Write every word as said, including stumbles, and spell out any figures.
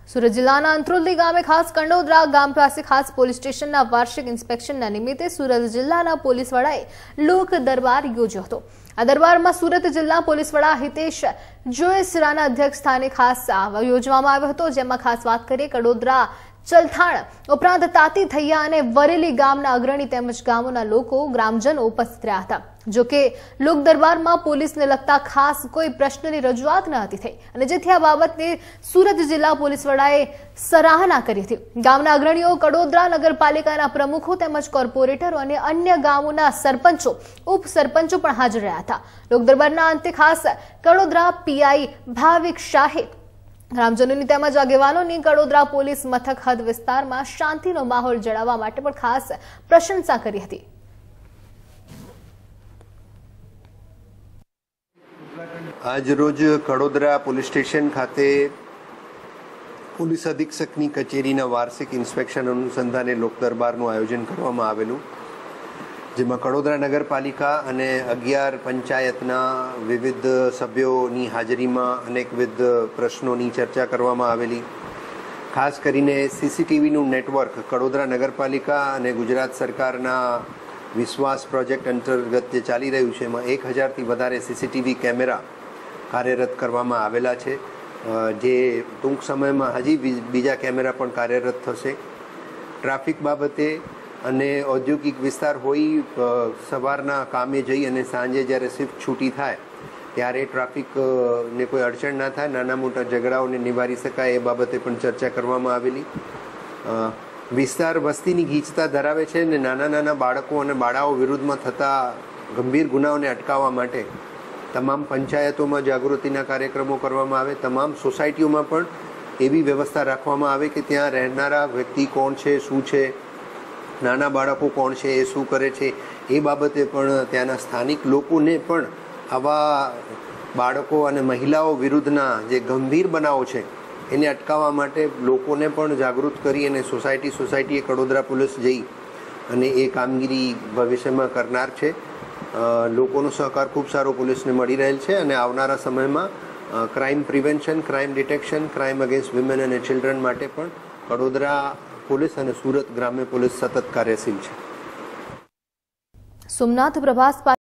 સુરત જિલ્લાના અંત્રોલી ગામે ખાસ કંડોદરા ગામ પાસે ખાસ પોલીસ સ્ટેશનના વાર્ષિક ઇન્સ્પેક્શનના નિમિત્તે સુરત જિલ્લાના પોલીસ વડાએ લોક દરબાર યોજ્યો હતો। આ દરબારમાં સુરત જિલ્લા પોલીસ વડા હિતેશ જોયસરાના અધ્યક્ષ સ્થાને ખાસ યોજવામાં આવ્યો હતો, જેમાં ખાસ વાત કરીએ કંડોદરા ચલથાણ ઉપરાંત તાતી થૈયા અને વરેલી ગામના અગ્રણી તેમજ ગામોના લોકો ગ્રામજનો ઉપસ્થિત રહ્યા હતા। જો કે લોક દરબારમાં પોલીસને લગતા ખાસ કોઈ પ્રશ્નની રજૂઆત ન હતી થઈ અને જેથી આ બાબતને સુરત જિલ્લા પોલીસ વડાએ સરાહના કરી હતી। ગામના અગ્રણીઓ, કંડોદરા નગરપાલિકાના પ્રમુખો તેમજ કોર્પોરેટરો અને અન્ય ગામોના સરપંચો ઉપસરપંચો પણ હાજર રહ્યા હતા। લોક દરબારના અંતે ખાસ કંડોદરા પીઆઈ ભાવિક શાહે ગ્રામજનોની તેમજ આગેવાનોની કંડોદરા પોલીસ મથક હદ વિસ્તારમાં શાંતિનો માહોલ જળવાવા માટે પણ ખાસ પ્રશંસા કરી હતી। આજ રોજ કંડોદરા પોલીસ સ્ટેશન ખાતે પોલીસ અધિક્ષકની કચેરીના વાર્ષિક ઇન્સ્પેક્શન અનુસંધાને લોક દરબારનું આયોજન કરવામાં આવેલું, જેમાં કંડોદરા નગરપાલિકા અને અગિયાર પંચાયતના વિવિધ સભ્યોની હાજરીમાં અનેકવિધ પ્રશ્નોની ચર્ચા કરવામાં આવેલી। ખાસ કરીને સીસીટીવીનું નેટવર્ક કંડોદરા નગરપાલિકા અને ગુજરાત સરકારના વિશ્વાસ પ્રોજેક્ટ અંતર્ગત જે ચાલી રહ્યું છે, એમાં એક હજારથી વધારે સીસીટીવી કેમેરા કાર્યરત કરવામાં આવેલા છે, જે ટૂંક સમયમાં હજી બીજા કેમેરા પણ કાર્યરત થશે। ટ્રાફિક બાબતે અને ઔદ્યોગિક વિસ્તાર હોય સવારના કામે જઈ અને સાંજે જ્યારે શિફ્ટ છૂટી થાય ત્યારે ટ્રાફિકને કોઈ અડચણ ના થાય, નાના મોટા ઝઘડાઓને નિવારી શકાય એ બાબતે પણ ચર્ચા કરવામાં આવેલી। વિસ્તાર વસ્તીની ગીચતા ધરાવે છે અને નાના નાના બાળકો અને બાળાઓ વિરુદ્ધમાં થતા ગંભીર ગુનાઓને અટકાવવા માટે તમામ પંચાયતોમાં જાગૃતિના કાર્યક્રમો કરવામાં આવે, તમામ સોસાયટીઓમાં પણ એવી વ્યવસ્થા રાખવામાં આવે કે ત્યાં રહેનારા વ્યક્તિ કોણ છે, શું છે, નાના બાળકો કોણ છે, એ શું કરે છે, એ બાબતે પણ ત્યાંના સ્થાનિક લોકોને પણ આવા બાળકો અને મહિલાઓ વિરુદ્ધના જે ગંભીર બનાવો છે એને અટકાવવા માટે લોકોને પણ જાગૃત કરી અને સોસાયટી સોસાયટીએ કંડોદરા પોલીસ જઈ અને એ કામગીરી ભવિષ્યમાં કરનાર છે। લોકોનો સહકાર ખૂબ સારો પોલીસને મળી રહેલ છે અને આવનારા સમયમાં crime prevention, crime detection, crime against women અને ચિલ્ડ્રન માટે પણ કંડોદરા પોલીસ અને સુરત ગ્રામ્ય પોલીસ સતત કાર્યશીલ છે। સોમનાથ પ્રભાસ